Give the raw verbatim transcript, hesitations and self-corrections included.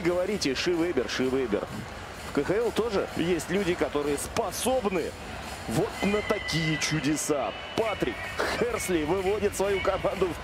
говорите, Ши Вебер, Ши Вебер. В ка ха эл тоже есть люди, которые способны вот на такие чудеса. Патрик Херсли выводит свою команду